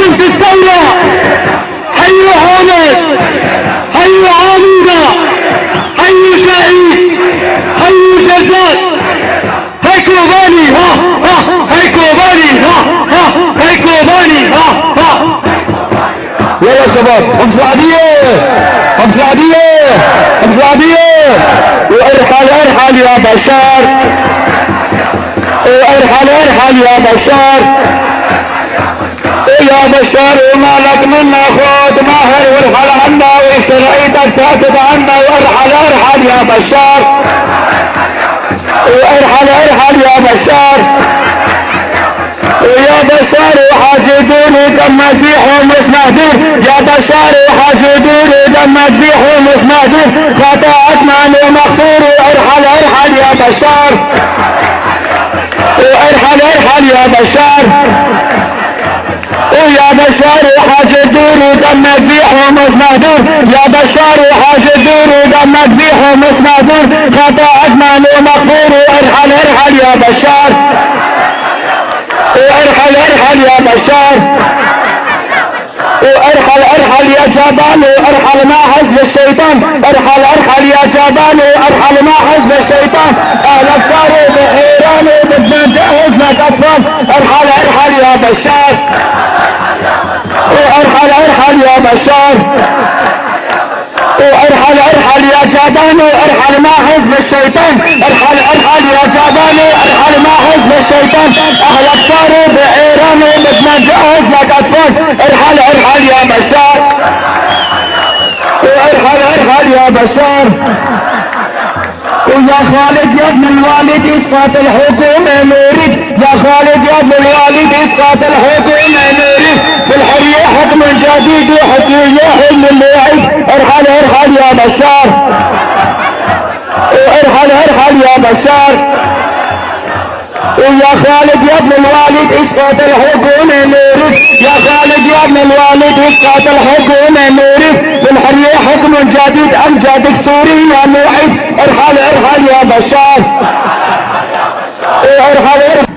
عاصمة الثورة. حيوا حامد، حيوا عامودة، حيوا شهيد، حيوا جزات. هاي كوباني ها ها، هاي كوباني ها ها، هاي كوباني ها ها. يلا شباب، خمس العادية، خمس العادية، خمس العادية. وارحل ارحل يا بشار، وارحل ارحل يا بشار، يا بشار ومالك منا خود ماهر، وارحل عنا وشرعيتك ساكت عنا. وارحل ارحل يا بشار، وارحل ارحل يا بشار، ويا بشار وحاجدوني دمك بيحهم مش مهدور. يا بشار وحاجدوني دمك بيحهم مش مهدور. خطأك معني مغفور. وارحل ارحل يا بشار، وارحل ارحل يا بشار، ويا بشار وحاجدوني دمك بيحهم مش مهدور. يا بشار وحاجدوني دمك بيحهم مش مهدور. خطأك معني مغفور. وارحل ارحل يا بشار، وارحل ارحل يا بشار، وارحل ارحل يا جبان. وارحل مع حزب الشيطان. ارحل ارحل يا جبان، وارحل مع حزب الشيطان. اهلك صاروا بحيران وبدنا نجهز لك اطفال. ارحل ارحل يا بشار، وارحل ارحل يا بشار، وارحل ارحل يا جبان. وارحل مع حزب الشيطان. ارحل ارحل يا جبان، وارحل مع حزب الشيطان. اهلك صاروا بعيران وبدنا نجهز لك اطفال. ارحل ارحل يا بشار، وارحل ارحل يا بشار. ويا خالد يا ابن الوالد اسقاط الحكومة نريد. يا خالد يا ابن الوالد اسقاط الحكومة نريد. بالحرية حكم جديد وحكية اللي يعيد. ارحل ارحل يا بشار، وارحل ارحل يا بشار. ويا خالد يا ابن الوالد اسقاط الحكومة نريد. يا خالد يا ابن الوالد اسقاط الحكومة نريد. بالحرية حكم جديد امجادك سوريا نعيد. ارحل ارحل يا بشار، ارحل ارحل